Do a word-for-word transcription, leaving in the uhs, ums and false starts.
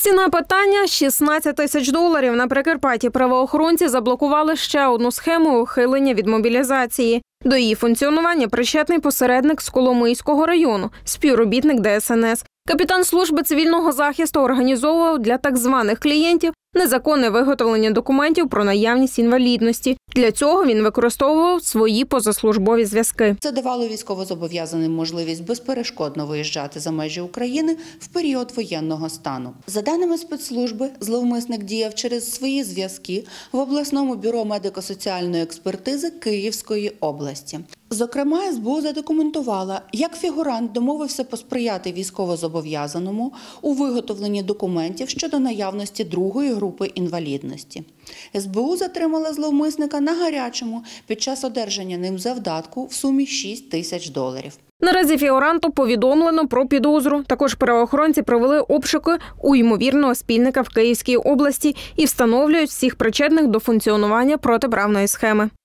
Ціна питання – шістнадцять тисяч доларів. На Прикарпатті правоохоронці заблокували ще одну схему ухилення від мобілізації. До її функціонування причетний посередник з Коломийського району, співробітник Де Ес Ен Ес. Капітан служби цивільного захисту організовував для так званих клієнтів незаконне виготовлення документів про наявність інвалідності. Для цього він використовував свої позаслужбові зв'язки. Це давало військовозобов'язаним можливість безперешкодно виїжджати за межі України в період воєнного стану. За даними спецслужби, зловмисник діяв через свої зв'язки в обласному бюро медико-соціальної експертизи Київської області. Зокрема, ес бе у задокументувала, як фігурант домовився посприяти військовозобов'язаному у виготовленні документів щодо наявності другої групи інвалідності. ес бе у затримала зловмисника на гарячому під час одержання ним завдатку в сумі шість тисяч доларів. Наразі фігуранту повідомлено про підозру. Також правоохоронці провели обшуки у ймовірного спільника в Київській області і встановлюють всіх причетних до функціонування протиправної схеми.